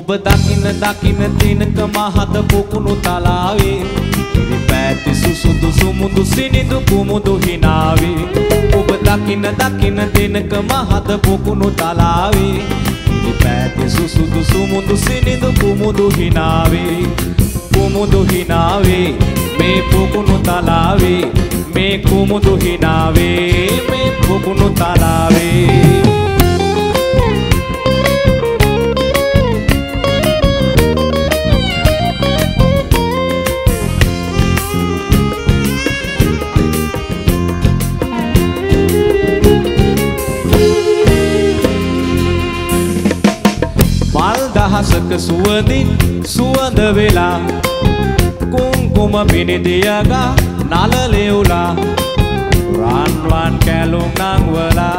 ඔබ දකින්න දකින්න දිනක මහත පොකුණු තලාවේ ඉරි පැති සුසුදු සුමුදු සිනිදු කුමුදු හිනාවේ ඔබ දකින්න දකින්න දිනක මහත පොකුණු තලාවේ ඉරි පැති සුසුදු සුමුදු සිනිදු කුමුදු හිනාවේ මේ පොකුණු තලාවේ මේ කුමුදු හිනාවේ මේ පොකුණු තලාවේ දහසක සුවඳින් සුවඳ වෙලා කුංකුම පිනිදියගා නලලෙවුලා රන්වන් කැලුම් නංවලා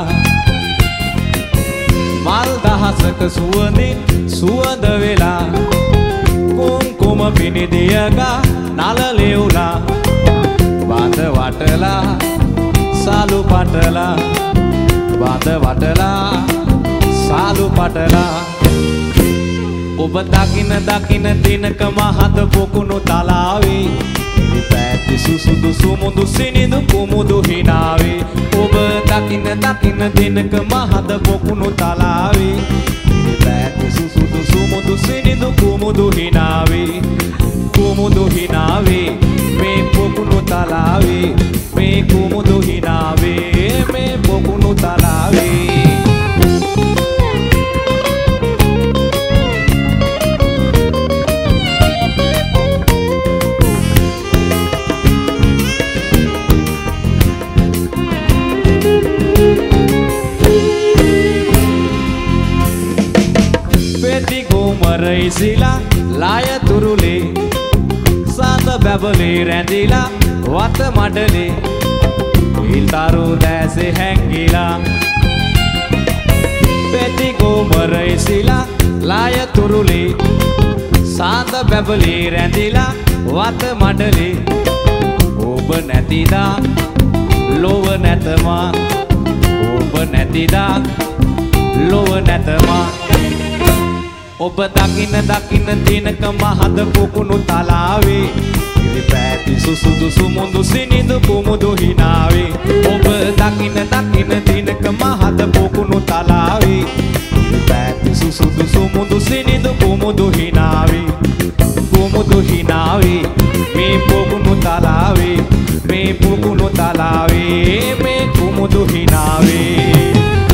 මල් දහසක සුවඳින් සුවඳ වෙලා කුංකුම පිනිදියගා නලලෙවුලා බඳ වටලා සාලු පටලා බඳ වටලා සාලු පටලා ඔබ දකින්න දකින්න දිනක මහත පොකුණු තලාවේ ඉරි පැති සුසුදු සුමුදු සිනිදු කුමුදු හිනාවේ ඔබ දකින්න දකින්න දිනක මහත පොකුණු තලාවේ ඉරි පැති සුසුදු සුමුදු සිනිදු කුමුදු හිනාවේ මේ පොකුණු තලාවේ මේ කුමුදු හිනාවේ මේ පොකුණු තලාවේ මරයිසිලා ලාය තුරුලේ සාත බැබලේ රැඳිලා වත මඩලේ ඉල්තරු දැසේ හැංගිලා පෙතිකෝ මරයිසිලා ලාය තුරුලේ සාත බැබලේ රැඳිලා වත මඩලේ ඔබ නැතිදා ලොව නැතමා ඔබ නැතිදා ලොව නැතමා ඔබ දකින්න දකින්න දිනක මහත පොකුණු තලාවේ ඉරි පැති සුසුදු සුමුදු සිනිදු කුමුදු හිනාවේ ඔබ දකින්න දකින්න දිනක මහත පොකුණු තලාවේ ඉරි පැති සුසුදු සුමුදු සිනිදු කුමුදු හිනාවේ මේ පොකුණු තලාවේ මේ පොකුණු තලාවේ මේ කුමුදු හිනාවේ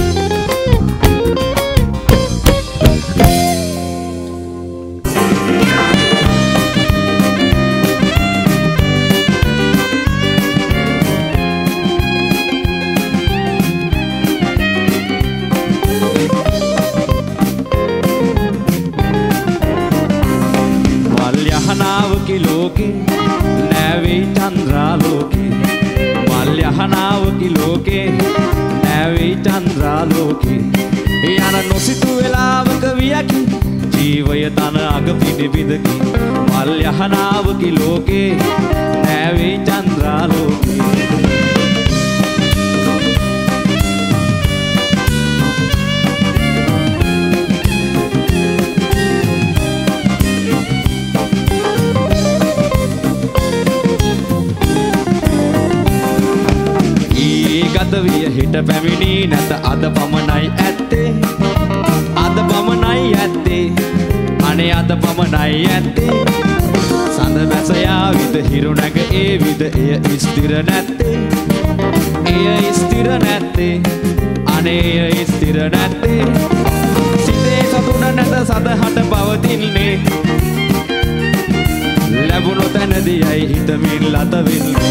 लोके नैवे चंद्रा लोके मल्यहनावकी लोके नैवे चंद्रा लोके यान नोसितु वेलावक वियकि जीवय तन अग पिनिबिदकि मल्यहनावकी लोके नैवे चंद्रा लोके ගතවිය හිට පැමිණි නැත අද පමණයි ඇත්තේ අනේ අද පමණයි ඇත්තේ සඳ මැස යාවිද හිරු නැග ඒ විද එය ස්ථිර නැත්තේ අනේ එය ස්ථිර නැත්තේ සිතේ සතුට නැත සදහට පවතින්නේ ලැබුණු තැනදීයි හිතමින් ලත වෙන්නේ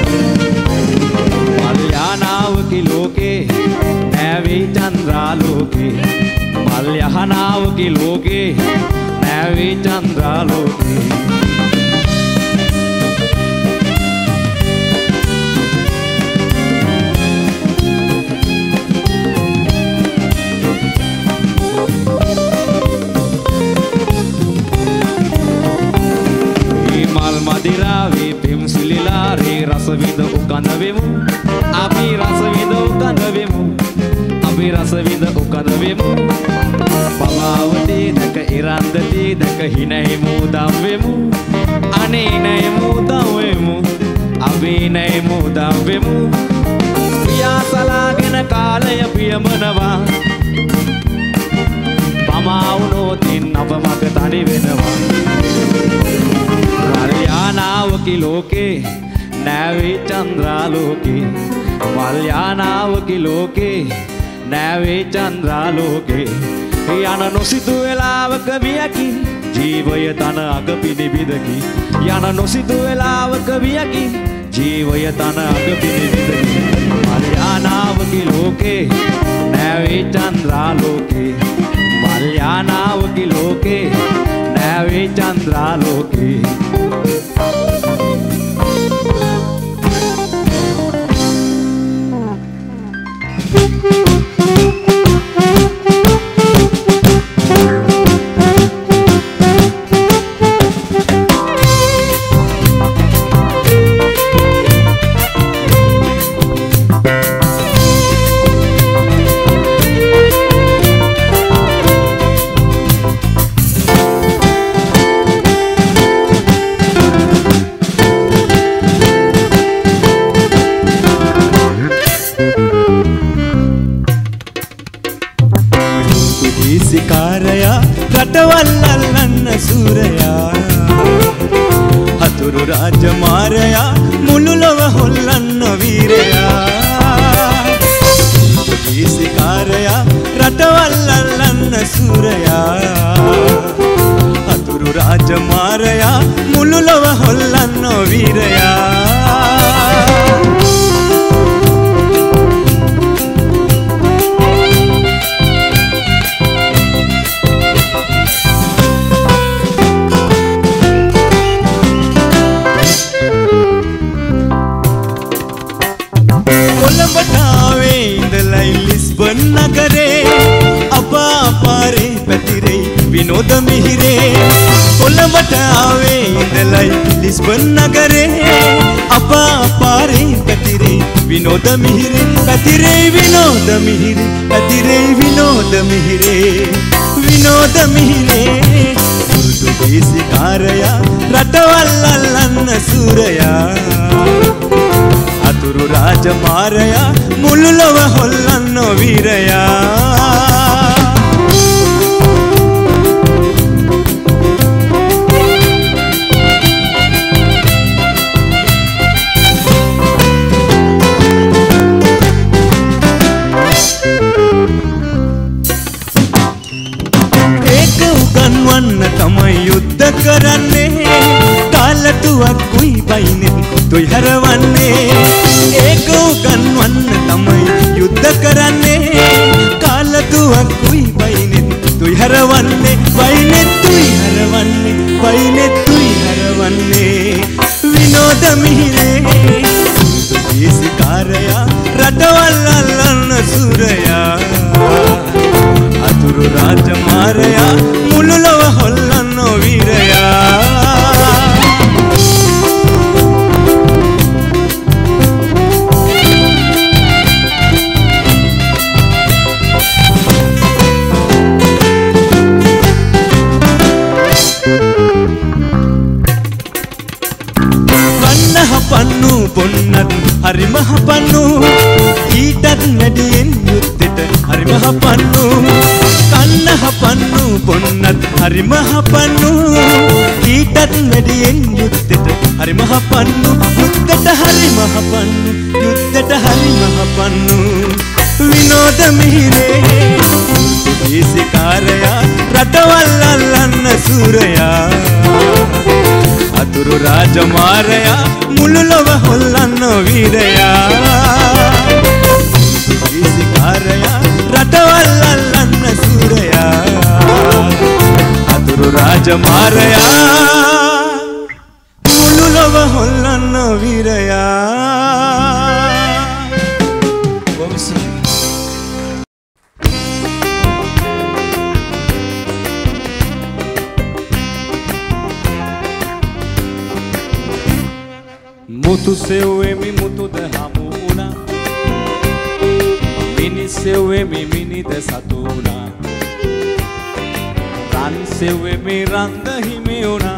मल्यहनावकी लोके नैवे चंद्रा लोके मल्यहनावकी लोके नैवे चंद्रा लोके मल मदिरा वे पिम सिलिला रे रस विद उकन वेमु අපි රස විඳ උකර වෙමු පවාවතේ දැක ඉරන්දතේ දැක හිනෙමු දම්වෙමු අනේ නෑමු දම්වෙමු අවේ නෑමු දම්වෙමු පියාසලාගෙන කාලය පියමනවා පමාවුනෝතින් අප මග තනි වෙනවා මල්යානාවකි ලෝකේ නෑවේ චන්ද්‍රාලෝකේ මල්යානාවකි ලෝකේ නෑවේ චන්ද්‍රාලෝකේ යන නොසිතු වෙලාවක වියකි ජීවය තන අග පිනිබිදකි යන නොසිතු වෙලාවක වියකි ජීවය තන අග පිනිබිදකි මල්යානාවකි ලෝකේ නෑවේ චන්ද්‍රාලෝකේ මල්යානාවකි ලෝකේ නෑවේ චන්ද්‍රාලෝකේ රටවල්ලන්න සූරයා හතුරු රාජමාරයා මුළු ලොව හොල්ලන්න වීරයා ඊසිකාරයා රටවල්ලන්න සූරයා හතුරු රාජමාරයා මුළු ලොව හොල්ලන්න වීරයා නගරේ අපාපාරේ පැතිරේ විනෝද මිහිරේ කොළඹට ආවේ ඉඳලයි ලිස්බන් නගරේ අපාපාරේ පැතිරේ විනෝද මිහිරේ පැතිරේ විනෝද මිහිරේ පැතිරේ විනෝද මිහිරේ විනෝද මිහිරේ පුරුදුදේශිකාරයා රටවල් අල්ලන්න සූරයා අතුරු රාජමාරයා මුළු ලොව හොල්ලන්න වීරයා ඒක උගන්වන්න තමයි යුද්ධ කරන්නේ කාලතුවක්කුයි බයිනේ තුයි හරවන්නේ ඒක උගන්වන්න තමයි යුද්ධ කරන්නේ කාලතුවක්කුයි බයිනේ තුයි හරවන්නේ බයිනේ තුයි හරවන්නේ බයිනේ තුයි හරවන්නේ විනෝද මිහිරේ ඊසිකාරයා රටවල් අල්ලන්න සූරයා අතුරු රාජමාරයා මුළු ලොව හොල්ලන්න වීරයා පන්නු පොන්නත් හරි මහ පන්නු ඊටත් නැඩියෙන් යුත්තේට හරි මහ පන්නු කන්නහ පන්නු පොන්නත් හරි මහ පන්නු ඊටත් නැඩියෙන් යුත්තේට හරි මහ පන්නු යුත්තේට හරි මහ පන්නු යුත්තේට හරි මහ පන්නු විනෝද මිහිරේ ඊසිකාරයා රටවල් අල්ලන්න සූරයා අතුරු රාජමාරයා මුළු ලොව හොල්ලන්න වීරයා ඊසිකාරයා රටවල් අල්ලන්න සූරයා අතුරු රාජමාරයා මුළු ලොව හොල්ලන්න වීරයා මුතු සෙව්වෙමි මුතුද හමු වුණා මිනිස් සෙව්වෙමි මිනිද සතුනා රන් සෙව්වෙමි රන්ද හිමි වුණා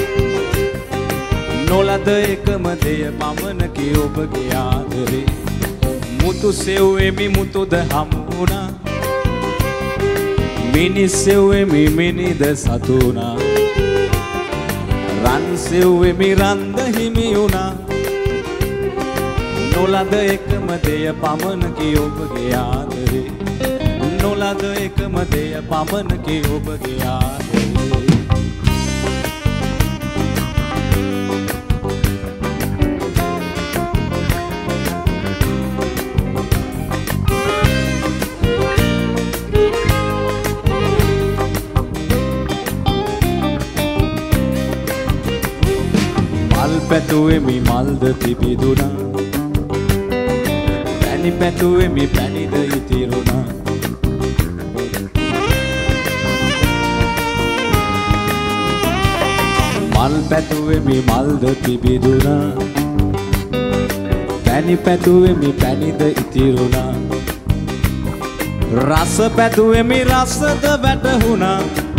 නොලද එකම දෙය පමණකි ඔබගේ ආදරේ මුතු සෙව්වෙමි මුතුද හමු වුණා මිනිස් සෙව්වෙමි මිනිද සතුනා රන් සෙව්වෙමි රන්ද හිමි වුණා නොලද එකම දෙය පමණකි ඔබගේ ආදරේ නොලද එකම දෙය පමණකි ඔබගේ ආදරේ මල් පැතුවෙමි මල්ද පිබිදුණා පැණි පැතුවෙමි පැණිද ඉතිරුණා මල් පැතුවෙමි මල්ද පිබිදුණා පැණි පැතුවෙමි පැණිද ඉතිරුණා රස පැතුවෙමි රසද වැටහුණා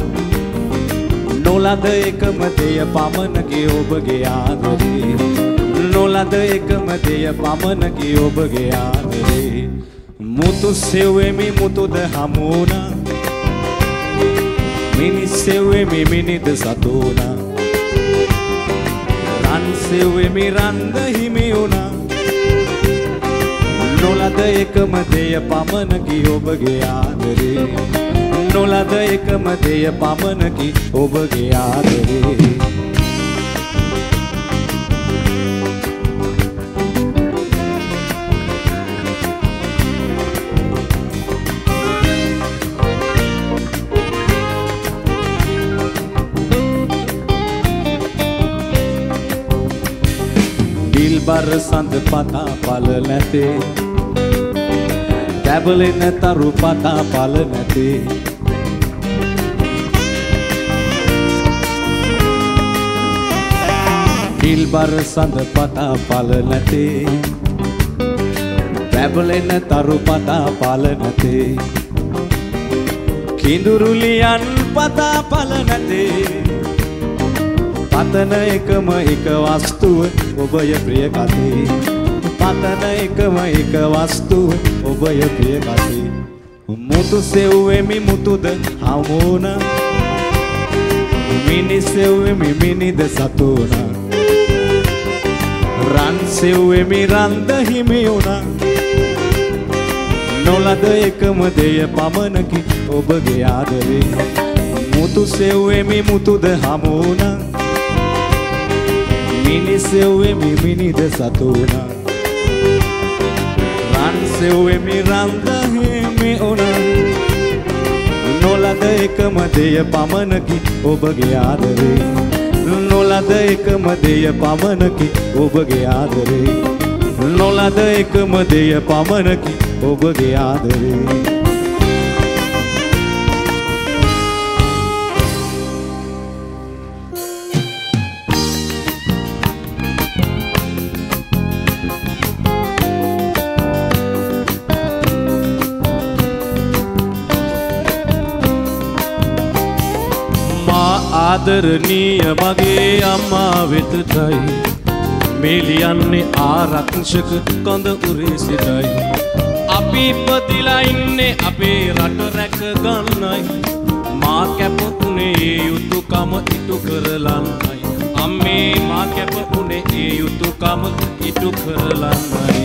නොලද එකම දෙය පමණකි ඔබගේ ආදරේ නොලද එකම දෙය පමණකි ඔබගේ ආදරේ මුතු සෙව්වෙමි මුතුද හමු වුණා මිනිස් සෙව්වෙමි මිනිද සතුනා රන් සෙව්වෙමි රන්ද හිමි වුණා නොලද එකම දෙය පමණකි ඔබගේ ආදරේ නොලද එකම දෙය පමණකි ඔබගේ ආදරේ දිල්බර සඳ පතා පල නැතේ තැබලෙන තරු පතා පල නැතේ දිල්බර සඳ පතා පල නැතේ තැබලෙන තරු පතා පල නැතේ කිඳුරුලියන් පතා පල නැතේ පතන එකම එක වස්තුව ඔබය ප්‍රිය කතේ පතන එකම එක වස්තුව ඔබය ප්‍රිය කතේ මුතු සෙව්වෙමි මුතුද හමු වුණා මිනිස් සෙව්වෙමි මිනිද සතුනා රන් සෙව්වෙමි රන්ද හිමි වුණා නොලද එකම දෙය පමණකි ඔබගේ ආදරේ මුතු සෙව්වෙමි මුතුද හමු වුණා මිනිස් සෙව්වෙමි මිනිද සතුනා රන් සෙව්වෙමි රන්ද හිමි වුණා නොලද එකම දෙය පමණකි ඔබගේ ආදරේ නොලද එකම දෙය පමණකි ඔබගේ ආදරේ නොලද එකම දෙය පමණකි ඔබගේ ආදරේ ආදරණීය මගේ අම්මා වෙතටයි මේ ලියන්නේ ආරක්ෂක කොඳ උරේ සිටයි අපි ඉපදිලා ඉන්නේ අපේ රට රැක ගන්නයි මා කැපුනේ ඒ යුතුයකම ඉටු කරලන්නයි අම්මේ මා කැපුනේ ඒ යුතුයකම ඉටු කරලන්නයි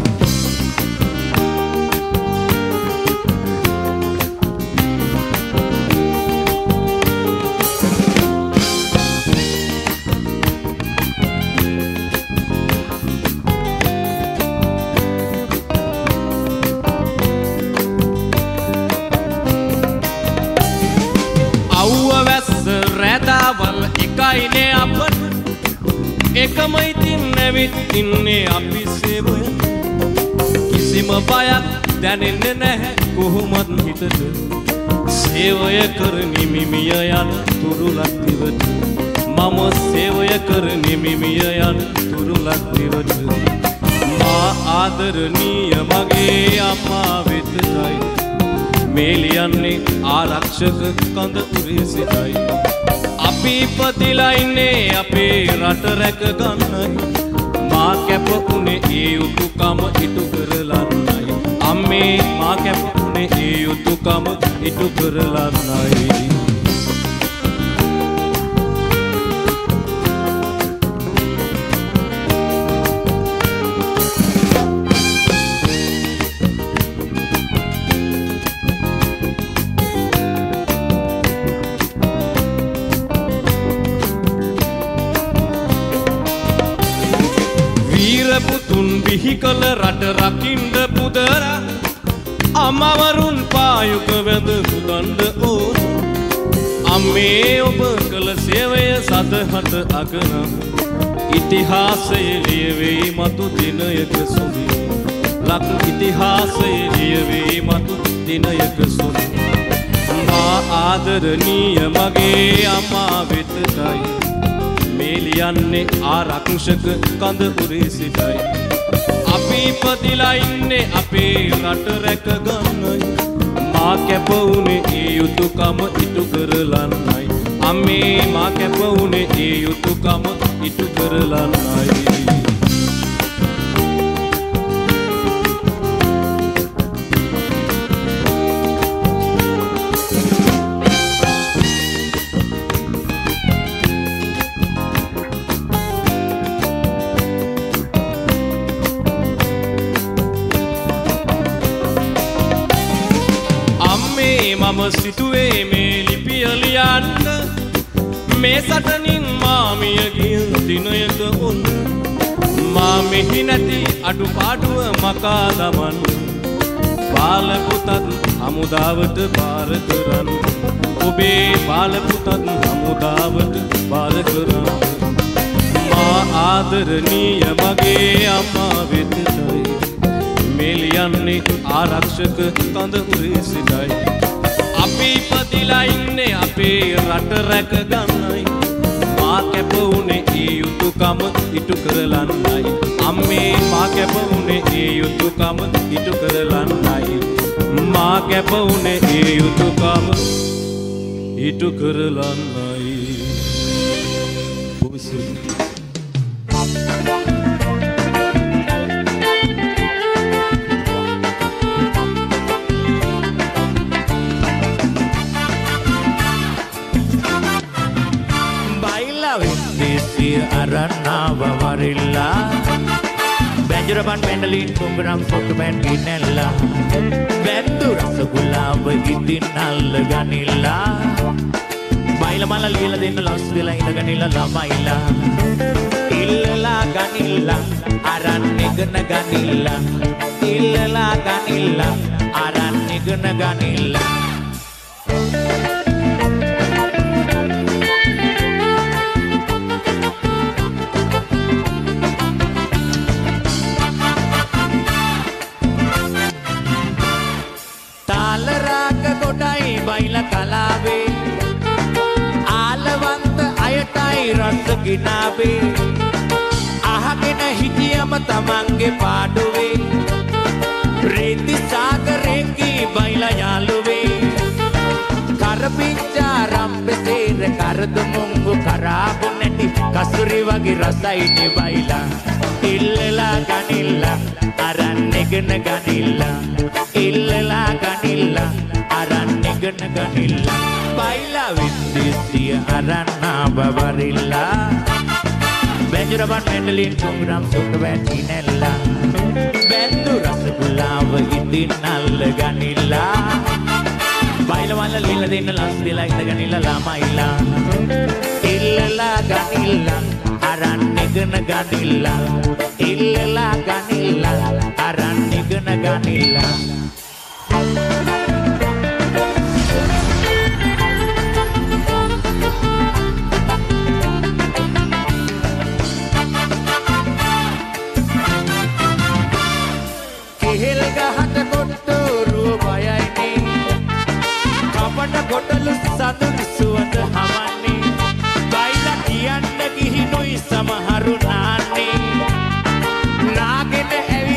එකයිනේ අපට එකම ඉතින් නැවිත් ඉන්නේ අපි සේවය කිසිම බයක් දැනෙන්නේ නැහැ කොහොමත් හිතට සේවය කරමි මිමිය යන තුරුලක් දිවට මම සේවය කරමි මිමිය යන තුරුලක් දිවට මා ආදරණීය මගේ අම්මා වෙතයි මේ ලියන්නේ ආරක්ෂක කඳ උරේ සිටයි අපි ඉපදිලා ඉන්නේ අපේ රට රැක ගන්නයි මා කැප උනේ ඒ යුතුයකම ඉටු කරලන්නයි අම්මේ මා කැප උනේ ඒ යුතුයකම ඉටු කරලන්නයි පුතුන් බිහි කළ රට රකින්න පුදර අමවරුන් පායුක වැඳ පුදන්න ඕන අම්මේ ඔබ කළ සේවය සදහට අගනම් ඉතිහාසයේ ලියවේ මතු දිනයක සුවි ලක් ඉතිහාසයේ ලියවේ මතු දිනයක සුවි මා ආදරණීය මගේ අම්මා වෙතයි මේ ලියන්නේ ආරක්ෂක කඳ උරේ සිටයි අපි ඉපදිලා ඉන්නේ අපේ රට රැක ගන්නයි මා කැප උනේ ඒ යුතුයකම ඉටු කරලන්නයි අම්මේ මා කැප උනේ ඒ යුතුයකම ඉටු කරලන්නයි මම සිටුවේ මේ ලිපිය ලියන්න මේ සටනින් මාමිය ගිය දිනයක ඔන්න මා මෙහි නැති අඩුපාඩුව මකා දමන්න බාල පුතත් හමුදාවට බාර කරන්න ඔබේ බාල පුතත් හමුදාවට බාර කරන්න මා ආදරණීය මගේ අම්මා වෙතයි මේ ලියන්නේ ආරක්ෂක කඳ උරේ සිටයි අපි ඉපදිලා ඉන්නේ අපේ රට රැක ගන්නයි මා කැප උනේ ඒ යුතුයකම ඉටු කරලන්නයි අම්මේ මා කැප උනේ ඒ යුතුයකම ඉටු කරලන්නයි මා කැප උනේ ඒ යුතුයකම ඉටු කරලන්නයි Arana Vavarilla Benjaraban Pendalin Kungram Fotoman Ginella Bendu Rasagula Vagitin Alganilla Baila Mala Lila in the Las Villa in the Ganilla Lamaila Illa Ganilla Aran Nigana Ganilla Illa Ganilla Aran Nigana Ganilla කලාවේ ආලවන්ත අයටයි රස ගිනාවේ අහගෙන හිටියම තමන්ගේ පාඩුවේ ප්‍රීති සාගරේ බයිලා යාළුවේ කරපිංචා රම්පසේර කරදු මුංගු කරාබු නැටි කසුරි වගේ රසයිනේ බයිලා ඉල්ලලා ගනිල්ලා අරන් නෙගන ගනිල්ලා ඉල්ලලා ගනිල්ලා අරන් නෙගන ගනිල්ලා බයිලා විද්දිසිය අරන්නා බවරිල්ලා බෙන්ජරබන් මෙන්ඩලින් කුංග්‍රම් සුට්ටවැටි නෙල්ලා බෙන්දු රසගුලාව ඉදින් අල්ල ගනිල්ලා බයිලා වල ලීලා දෙන්න ලස් දෙලා ඉඳ ගනිල්ලා ළමයිලා ඉල්ලලා ගනිල්ලා අරන් නෙගන ගනිල්ලා ඉල්ලලා ගනිල්ලා අරන් නෙගන ගනිල්ලා කෙහෙල් ගහට කොට්ටෝරුව බයයිනේ කපට කොටලු සතුන් සුවඳ හමන්නේ බයිලා කියන්න ගිහිනුයි සමහරු නාන්නේ නාගෙන ඇවි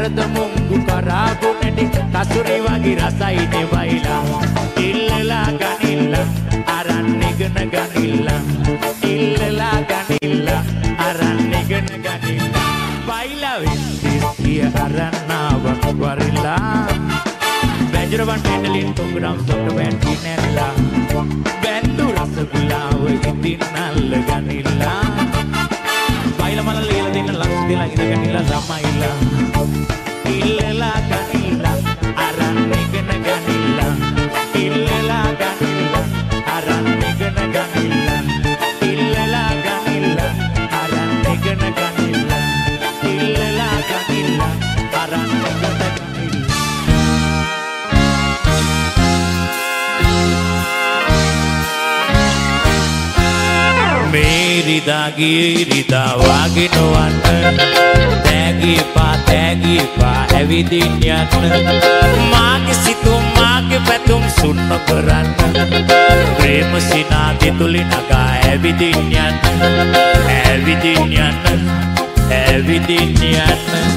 ඇරද මුංගු කරාගුණටි කසුරි වගේ රසයිනේ වයිලා ඉල්ලලා ගනිල්ලා අරන් නිගන ගනිල්ලා ඉල්ලලා ගනිල්ලා අරන් නිගන ගනිල්ලා වයිලා විස්සිය අරන්නාව වරිලා බැජරවන් ටෙන්ඩලින් තුංගරම් සොට වැන්ටි නැල්ලා බැන්දු රසගුලාව ඉතින් නල්ල ගනිල්ලා වයිලා මල ලේල දෙන්න ලක්ස් දෙලා ඉඳගනිල්ලා ළමයිලා ඉල්ලලා ගනිල්ලා අරන් නිගන ගනිල්ලා ඉල්ලලා ගනිල්ලා අරන් නිගන ගනිල්ලා ඉල්ලලා ගනිල්ලා අරන් නිගන ගනිල්ලා ඉල්ලලා ගනිල්ලා අරන් නිගන ගනිල්ලා මේරිදා ගිරිදා වාගේ නොවන්න තෑගිපා ඇවිදින් යන්න මාගේ සිතුම් මාගේ පැතුම් සුන්න කරන්න ප්‍රේම සිනාගේ තුලි නගා ඇවිදින් යන්න ඇවිදින් යන්න ඇවිදින් යන්න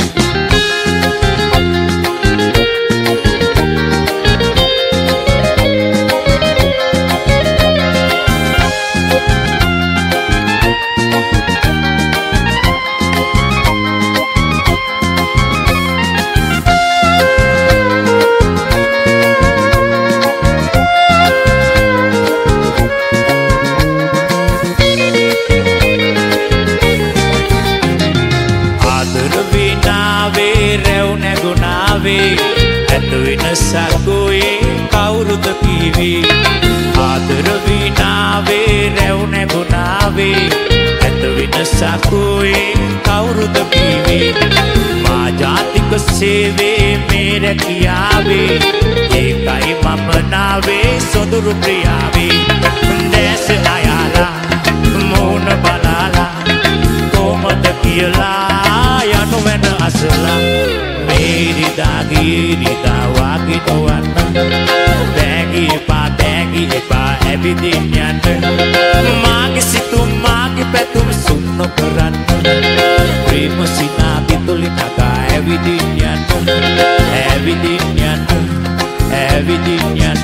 සකුවේ කවුරුද කීවේ ආදර විනාවේ රැව් නැගුණාවේ ඇත වෙන සකුවේ කවුරුද කීවේ මා ජාතික සේවේ මේ රැකියාවේ ඒකයි මම නාවේ සොඳුරු ප්‍රියාවේ දැස අයාලා මෝන බලාලා කොමද කියලා යනු වෙන අසලා මේරිදා ගිරිදා වාගේ නොවන්න තෑගිපා ඇවිදින් යන්න මාගේ සිතුම් මාගේ පැතුම් සුන්න කරන්න ප්‍රේම සිනාගේ තුලි නගා ඇවිදින් යන්න ඇවිදින් යන්න ඇවිදින් යන්න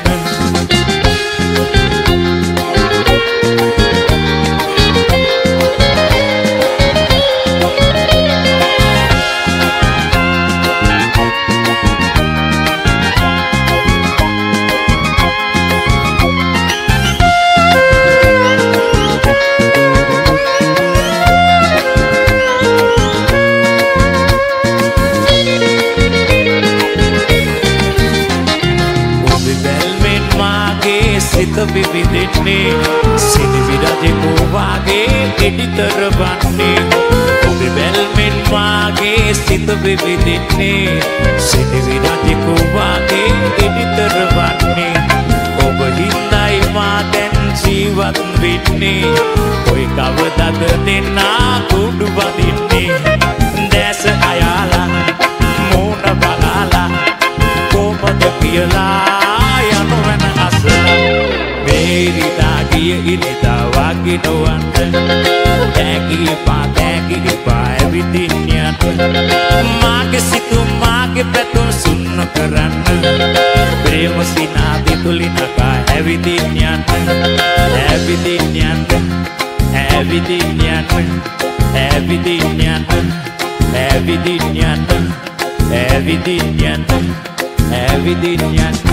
විවිදින්නේ සිනිවිරජෙකෝ වාගේ එඩිතර වන්නේ ඔබේ බැල්මෙන් වාගේ සිත විවිදින්නේ සිනිවිරජෙකෝ වාගේ එඩිතර වන්නේ ඔබ හින්දායි මා දැන් ජීවත් වෙන්නේ ඔය කවදද දෙන්නා කුඩු වදින්නේ දැස අයාලා මෝන බලාලා කොමද කියලා යනු වෙන අසලා මේරිදා ගිරිදා වාගේ නොවන්න තෑගිපා ඇවිදින් යන්න මාගේ සිතුම් මාගේ පැතුම් සුන්න කරන්න ප්‍රේම සිනාගේ තුලි නගා ඇවිදින් යන්න ඇවිදින් යන්න ඇවිදින් යන්න ඇවිදින් යන්න ඇවිදින් යන්න ඇවිදින් යන්න ඇවිදින් යන්න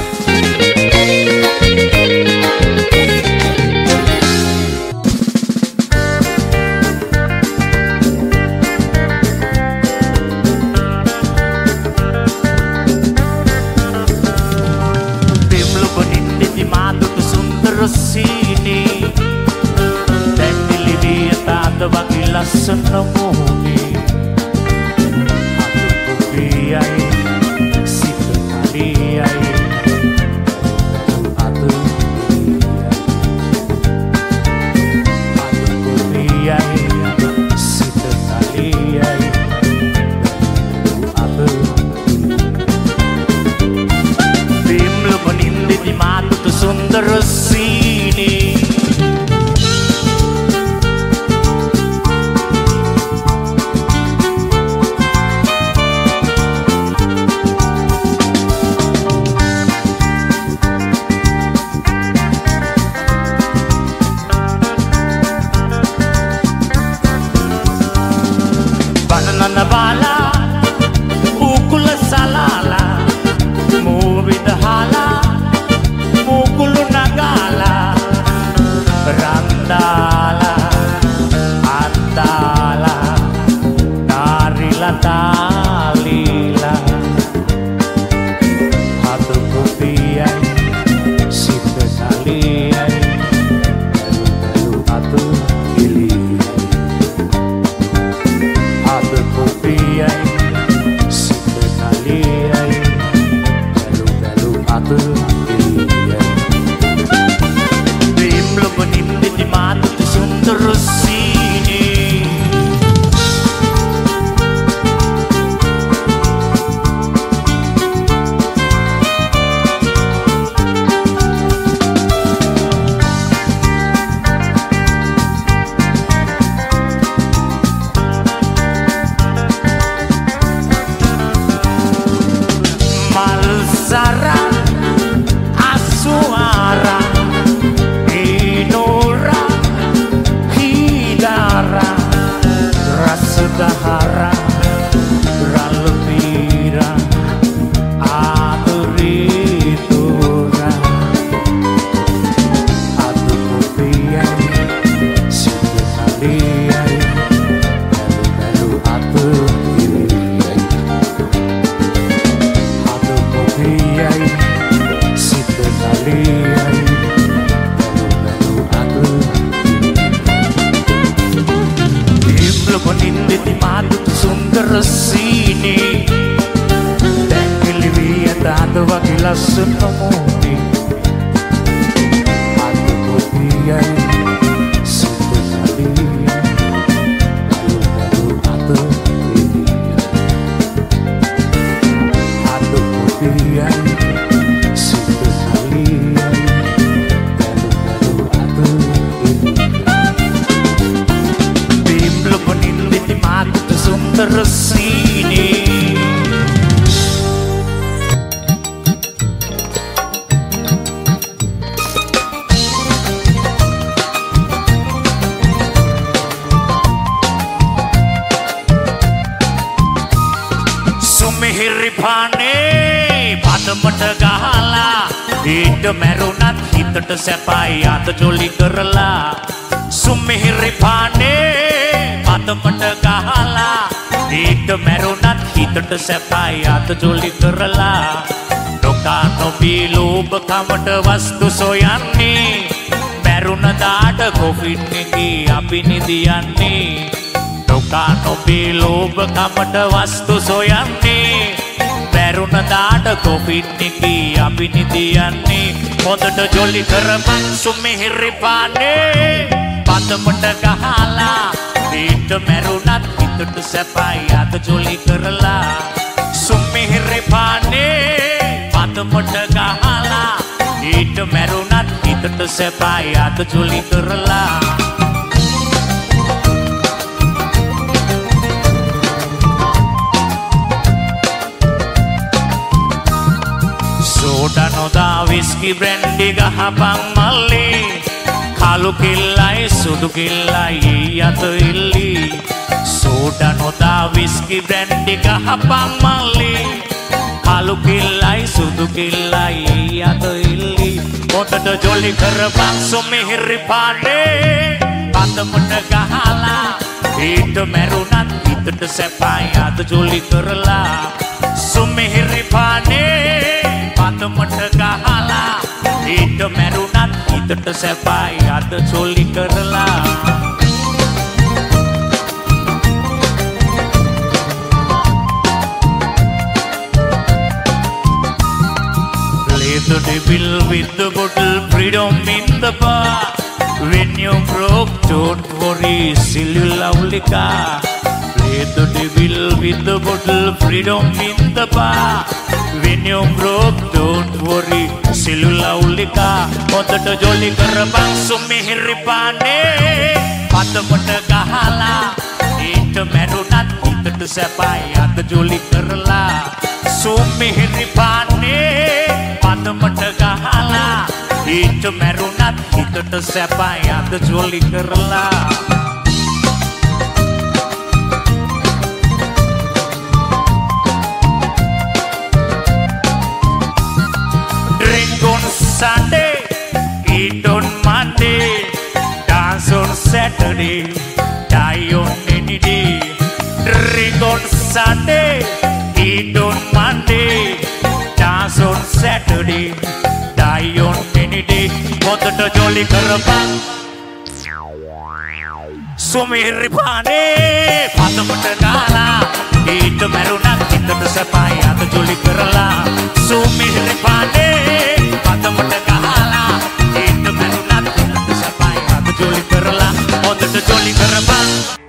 ලස්සන මොහොනේ අතුපුපියයි සිත කඩියයි hatiku piye sita kalian melu hati ili hatiku piye sita kalian melu hati ili belum menimba di mata tersun terus ini Malsara Asuara Inora Hidara Rasadahara Ralpira Aduritura Hatiku piye sita kalian melu hati ili hatiku piye sita kalian melu hati belum menindit di mata sumber sini dan keliwian atau wakilah senomoni hatiku piye sita kalian melu hati ini hatiku piye sita kalian melu hati ini belum menindit di mata sumber sini Sumihiripane padamට ගහලා ඊට මැරුණත් හිතට සැපයි අත jolly කරලා සුමිහිරිපානේ පදමට ගහලා ඊට මැරුණත් හිතට සැපයි අත ජොලි කරලා නොකා නොබී ලෝභකමට වස්තු සොයන්නේ මැරුණ දාට කොෆින් එකේ අපි නිදියන්නේ නොකා නොබී ලෝභකමට වස්තු සොයන්නේ මැරුණ දාට කොෆින් එකේ අපි නිදියන්නේ හොඳට ජොලි කරපන් සුමිහිරිපානේ පදමට ගහලා ඊට මැරුණත් හිතට සැපයි අත ජොලි කරලා සුමිහිරිපානේ පදමට ගහලා ඊට මැරුණත් හිතට සැපයි අත ජොලි කරලා සෝඩා නොදා විස්කි බ්‍රැන්ඩි ගහපන් මල්ලි කාලු කිල්ලයි සුදු කිල්ලයි අත ඉල්ලි සෝඩා නොදා විස්කි බ්‍රැන්ඩි ගහපන් මල්ලි කාලු කිල්ලයි සුදු කිල්ලයි අත ඉල්ලි හොඳට ජොලි කරපන් සුමිහිරිපානේ පදමට ගහලා ඊට මැරුණත් හිතට සැපයි අත ජොලි කරලා සුමිහිරිපානේ පදමට ගහලා ඊට මැරුණත් හිතට සැපයි අත ජොලි කරලා Play the devil with the bottle, freedom in the bar. When you broke, don't worry, still you lovely car. Play the devil with the bottle, freedom in the bar. When you broke, don't worry, still you lovely car. හොඳට ජොලි කරපන් සුමිහිරිපානේ පදමට ගහලා ඊට මැරුණත් හිතට සැපයි අත jolly කරලා සුමිහිරිපානේ පදමට ගහලා ඊට මැරුණත් හිතට සැපයි අත ජොලි කරලා Drink on Sunday, eat on Monday, dance on Saturday, die on any day. Drink on Sunday, eat on Monday, dance on Saturday. Saturday die on any day මොකට ජොලි කරපන් සුමිරි පානේ පතමට ගාලා ඊට මරුණක් හිතට සපයි අත ජොලි කරලා සුමිරි පානේ පතමට ගාලා ඊට මරුණක් හිතට සපයි අත ජොලි කරලා මොකට ජොලි කරපන්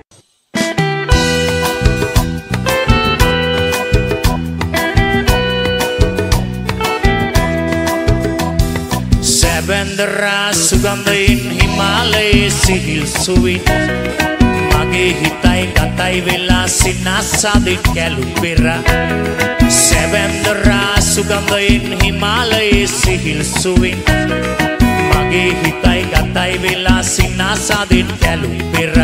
Bendera sugandhain Himalaya sihil suwin Mage hitai katai vela sinasadin kelu pera Bendera sugandhain Himalaya sihil suwin Mage hitai katai vela sinasadin kelu pera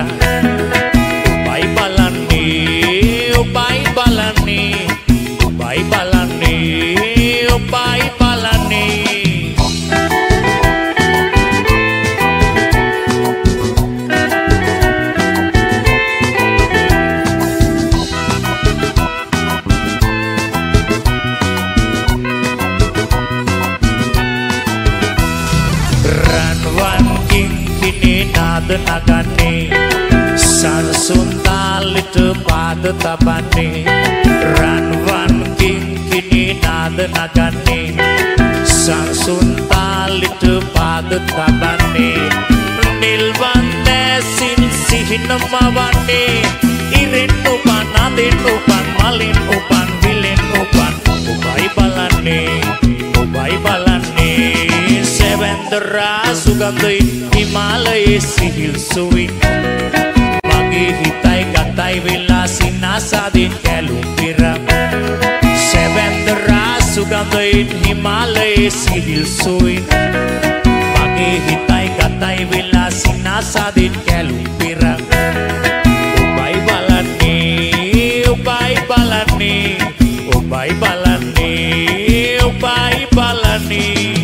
Ubai balani Ubai balani Ubai balani nagane sansun talit pad tabane ranwan king kini nad nagane sansun talit pad tabane nilwande sin sihin mawane iren upan aden upan malin upan vilen upan ubai balane Bendera sugandhain Himalaya sihil suwin Mage hitai katai vela sinasadin kelu pera Bendera sugandhain Himalaya sihil suwin Mage hitai katai vela sinasadin kelu pera Ubai balani Ubai balani Ubai balani Ubai balani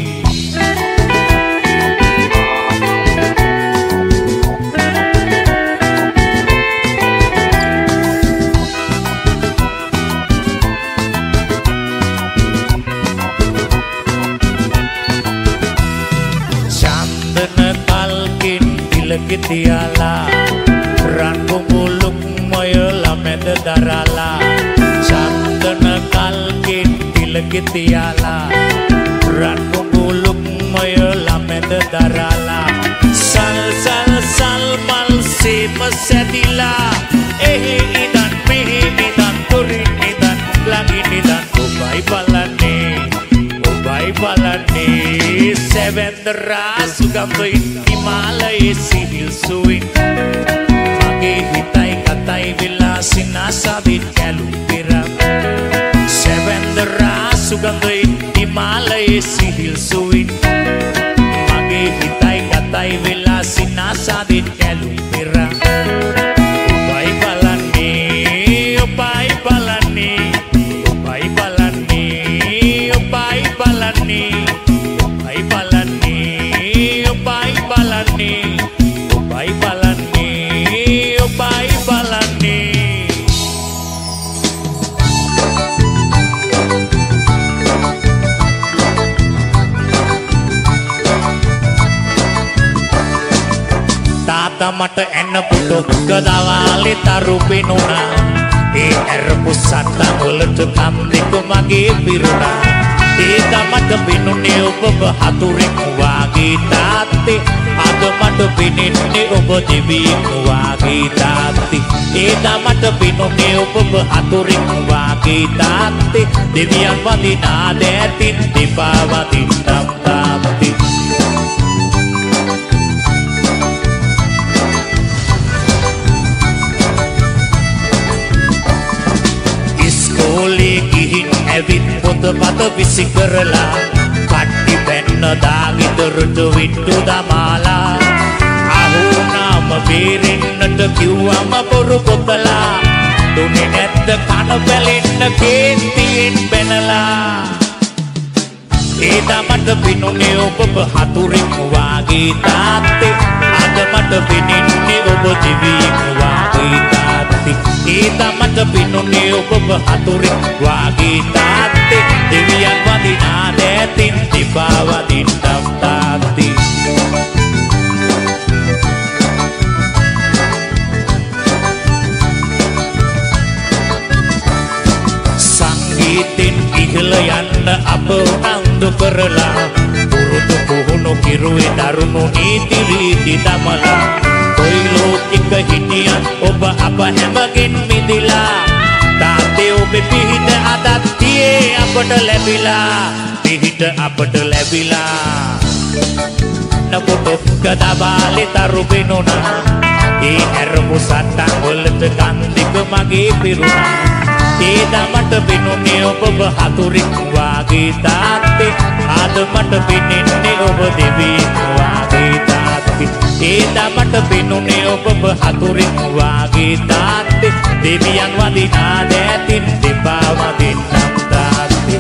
Ketiala ranku muluk moyo lamed darala chandana kalkin tilketiala ranku muluk moyo lamed darala sal sal sal mal se masadila idan mehe nidan turin nidan lagi nidan ubai balane Bendera sugandhain Himalaya sihil suwin Mage hitai katai vela sinasadin kelu pera Bendera sugandhain Himalaya sihil suwin Mage hitai katai vela sinasadin kelu pera Ubai balani Ubai balani Ubai balani Ubai balani මට එන්න පුටු ගදාවාලේ තරු පෙනුණා ඒ ඇරපු සත්තම් වලට කම් දෙක මගේ පිරුණා ඒ තමට පෙනුනේ ඔබ හතුරෙක් වාගේ තාත්තේ අද මට පෙනෙන්නේ ඔබ දෙවියෙක් වාගේ තාත්තේ ඒ තමට පෙනුනේ ඔබ හතුරෙක් වාගේ තාත්තේ දෙවියන් වදිනා දෑතින් දෙපා වදින්නම් තාත්තේ ඇවිත් පොතපත විසි කරලා කට්ටි පැන්න දාගෙදරට විට්ටු දමාලා අහුනාම බේරෙන්නට කිව්වම බොරු කොතලා දුන්නේ නැද්ද කන බැලෙන්න කේන්තියෙන් බැනලා ඒ තමට පිනුනේ ඔබ හතුරෙක් වාගේ තාත්තේ අද මට පෙනෙන්නේ ඔබ දෙවියෙක් වාගේ තාත්තේ ඒ තමට පිනුනේ ඔබ හතුරෙක් වාගේ තාත්තේ දෙවියන් වදිනා දෑතින් යන්න අප උනන්දු කරලා පුරුදු පුහුණු කිරුවේ දරුණු නීති රීති දමලා කොයි ලෝකෙක හිටියත් ඔබ අප හැමගෙන් මිදිලා තාත්තේ ඔබේ පිහිට අදත් තියේ අපට ලැබිලා පිහිට අපට ලැබිලා නපොට කදබාලේ තරු බිනුනා ඒ ඇරමු සත්තන් වලට කන්දික මගේ පිරුණා ඒ දමට බිනුනේ ඔබ හතුරෙක් වාගේ තාත්තේ ආද මට බිනින්නේ ඔබ දෙවියෙක් වාගේ තාත්තේ ඒ දමට බිනුනේ ඔබ හතුරෙක් වාගේ තාත්තේ දෙවියන් වදිනා දෑතින් දෙපා වදින්නම් තාත්තේ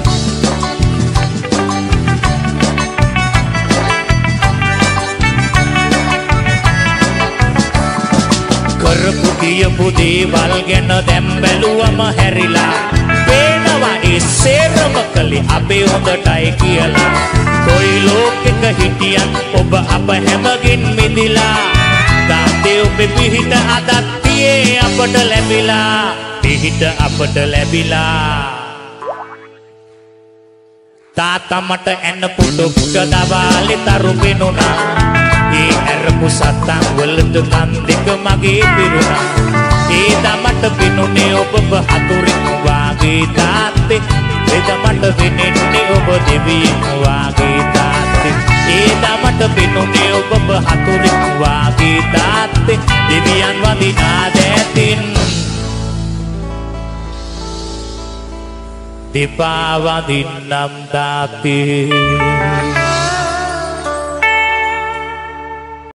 කරපු කියපු දේවල් ගැන දැන් බැලුවම හැරිලා පේනවා ඒ සේරම කලේ අපේ හොඳටයි කියලා කොයි ලෝකෙක හිටියත් ඔබ අප හැමගෙන් මිදිලා තාත්තේ ඔබේ පිහිට අදත් තියේ අපට ලැබිලා පිහිට අපට ලැබිලා තාත්තා මට එන්න පුඩු දවාලේ තරු බිනුනා ඒ ඇරපු සත්තන් වලට කන්දික මගේ පිරුණා ඒ දමට බිනුනේ ඔබ හතුරෙක් වාගේ තාත්තේ ඒ දමට බිනින්නේ ඔබ දෙවියෙක් වාගේ තාත්තේ ඒ දමට බිනුනේ ඔබ හතුරෙක් වාගේ තාත්තේ දෙවියන් වදිනා දෑතින් දෙපා වදින්නම් තාත්තේ